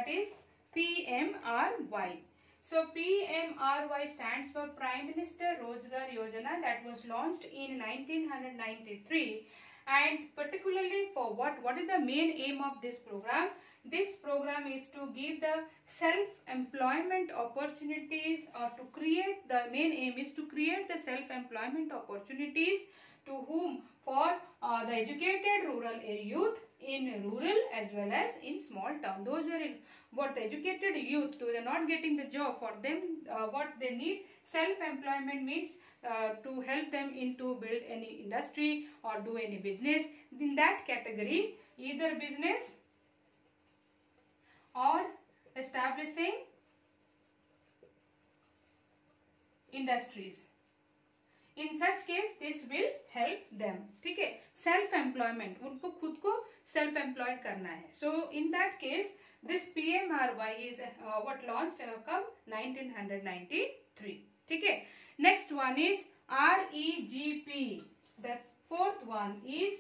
that is PMRY. So PMRY stands for Prime Minister Rozgar Yojana, that was launched in 1993. And particularly for what is the main aim of this program? This program is to give the self-employment opportunities, or to create, the main aim is to create the self-employment opportunities to whom? For the educated rural youth in rural as well as in small town. Those who are the educated youth, those are not getting the job, for them what they need, self-employment means to help them into build any industry or do any business. In that category, either business or establishing industries. In such case, this will help them. ठीक है, self employment, उनको खुद को self employed करना है. So in that case, this PMRY is what launched कब? 1993. ठीक है. Next one is REGP. The fourth one is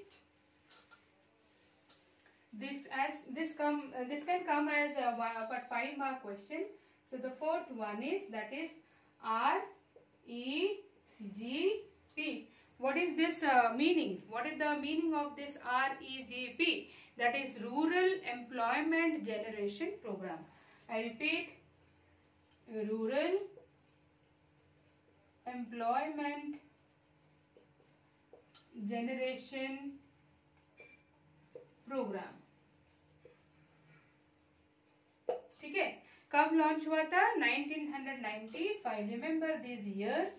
this can come as a 5-mark question. So the fourth one is, that is REGP. What is this meaning? What is the meaning of this REGP? That is Rural Employment Generation Program. I repeat, Rural Employment Generation Program. ठीक है, कब launch हुआ था? 1995. Remember these years,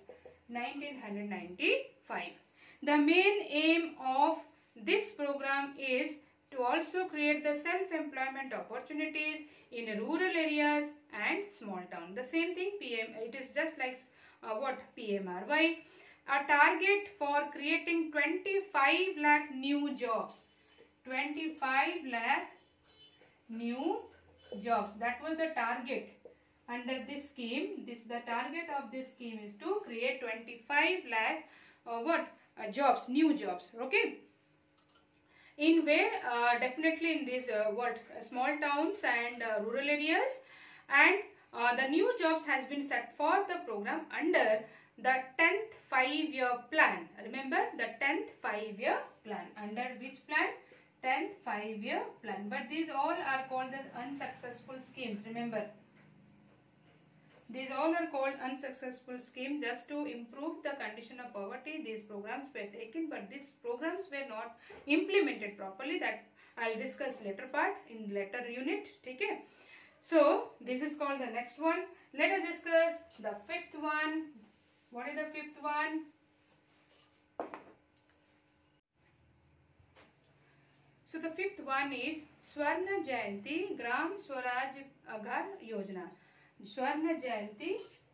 1995. The main aim of this program is to also create the self-employment opportunities in rural areas and small town. The same thing, it is just like what PMRY. A target for creating 25 lakh new jobs. 25 lakh new jobs. That was the target under this scheme. The target of this scheme is to create 25 lakh jobs, new jobs. Okay. In where definitely in these small towns and rural areas, and the new jobs has been set for the program under the 10th 5-year plan. Remember the 10th 5-year plan. Under which plan? 10th 5-year plan. But these all are called as unsuccessful schemes. Remember, these all are called unsuccessful schemes. Just to improve the condition of poverty, these programs were taken, but these programs were not implemented properly. That I'll discuss later part in later unit. Okay. So this is called the next one. Let us discuss the 5th one. What is the 5th one? So the 5th one is Swarna Jayanti Gram Swaraj Agar Yojana. Swarna Jayanti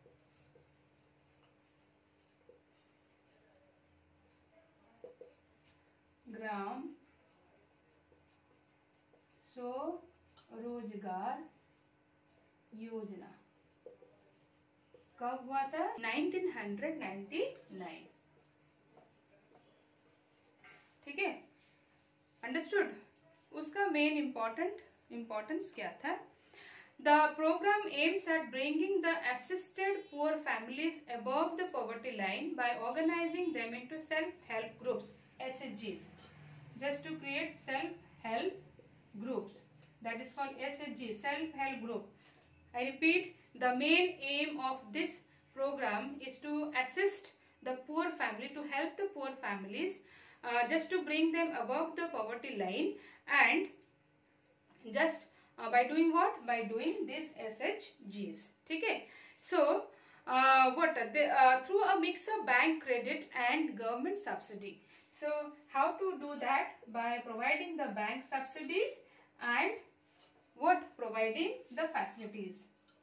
Gram Swarojgar योजना कब हुआ था? 1999. ठीक है, understood. उसका main importance क्या था? The program aims at bringing the assisted poor families above the poverty line by organizing them into self-help groups, SHGs. Just to create self-help groups. That is called SHG, self-help group. I repeat, the main aim of this program is to assist the poor family, to help the poor families, just to bring them above the poverty line, and just by doing what? By doing this SHGs. Okay. So, through a mix of bank credit and government subsidy. So, how to do that? By providing the bank subsidies and providing the facilities.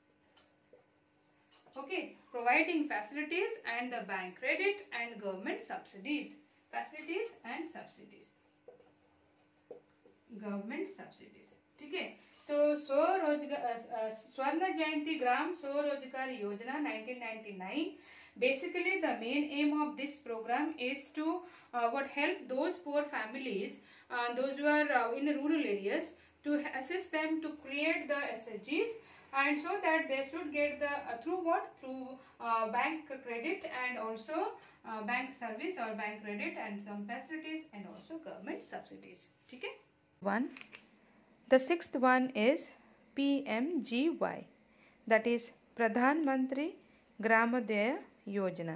Okay, providing facilities and the bank credit and government subsidies. Facilities and subsidies. Government subsidies. Okay. So, Swarna Jayanti Gram Swarojgar Yojana 1999. Basically, the main aim of this program is to help those poor families, those who are in rural areas, to assist them to create the SHGs, and so that they should get the through what? Through bank credit and also bank service or bank credit and some facilities and also government subsidies. Okay? The sixth one is PMGY, that is Pradhan Mantri Gramoddaya Yojana.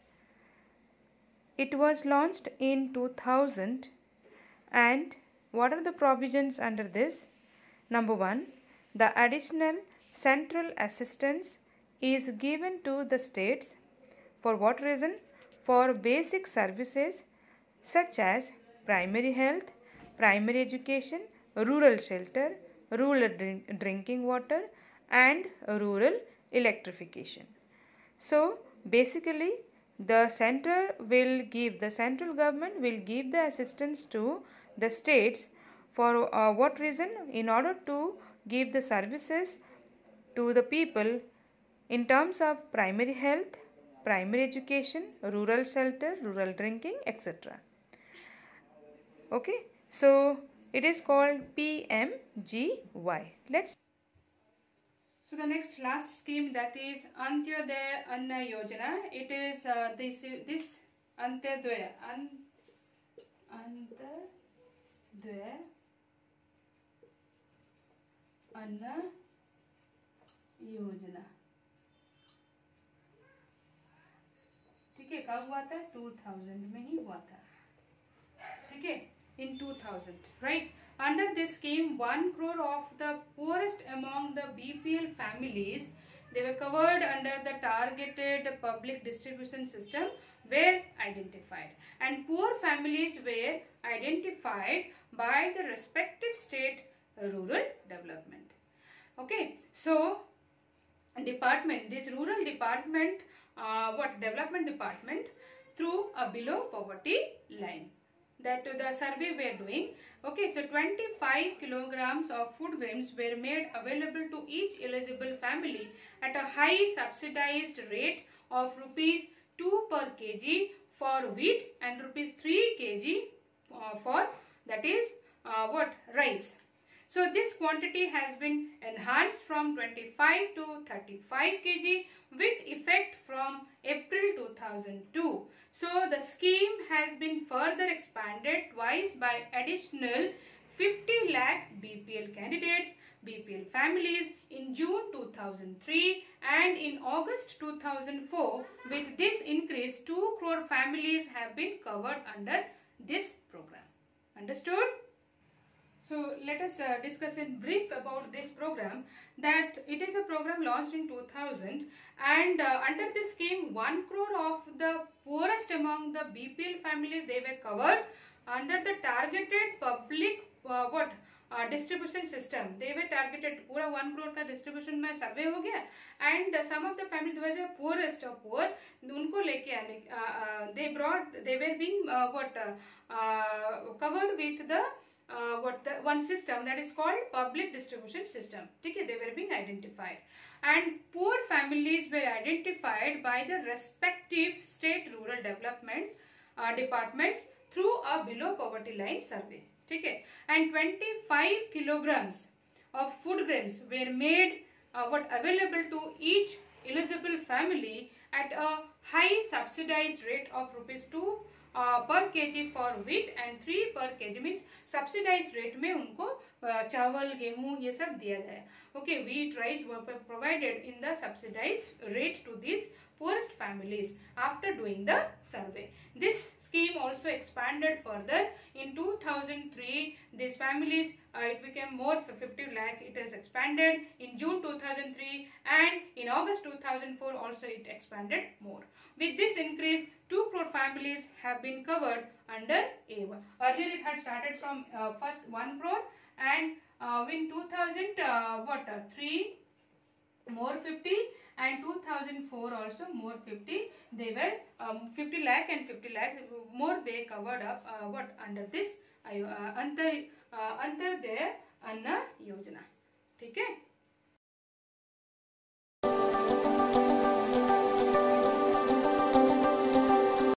It was launched in 2000, and what are the provisions under this? Number 1, the additional central assistance is given to the states. For what reason? For basic services such as primary health, primary education, rural shelter, rural drinking water and rural electrification. So basically the central government will give the assistance to the states for what reason? In order to give the services to the people in terms of primary health, primary education, rural shelter, rural drinking, etc. Okay, so it is called PMGY. So the next last scheme, that is Antyodaya Anna Yojana. It is this Antyodaya Anna योजना. ठीक है, कब हुआ था? 2000 में ही हुआ था. ठीक है, in 2000, right? Under this scheme, 1 crore of the poorest among the BPL families, they were covered under the targeted public distribution system, were identified, and poor families were identified by the respective state rural development. Okay, so this rural department, development department, through a below poverty line, that the survey we are doing. Okay, so 25 kilograms of food grains were made available to each eligible family at a high subsidized rate of rupees 2 per kg for wheat and rupees 3 kg for, that is rice. So this quantity has been enhanced from 25 to 35 kg with effect from April 2002. So the scheme has been further expanded twice by additional 50 lakh BPL candidates, BPL families in June 2003 and in August 2004. With this increase, 2 crore families have been covered under this program. Understood? So let us discuss in brief about this program. That it is a program launched in 2000, and under this scheme 1 crore of the poorest among the BPL families, they were covered under the targeted public distribution system. They were targeted. पूरा 1 crore का distribution में survey हो गया, and some of the families were poorest of poor, उनको लेके आने they were being covered with the one system, that is called public distribution system. Okay, they were being identified, and poor families were identified by the respective state rural development departments through a below poverty line survey. Okay, and 25 kilograms of food grains were made available to each eligible family at a high subsidized rate of rupees 2 per kg for wheat and 3 per kg, means subsidized rate में उनको चावल गेहूं ये सब दिया जाए. Okay, wheat, rice were provided in the subsidized rate to these poorest families after doing the survey. This scheme also expanded further in 2003. These families, it became more for 50 lakh. It has expanded in June 2003, and in August 2004 also it expanded more. With this increase, 2 crore families have been covered under A1. Earlier it had started from first 1 crore, and in 2003 more 50, and 2004 also more 50. They were 50 lakh and 50 lakh more they covered up under this Antyodaya Anna Yojana. ठीक है.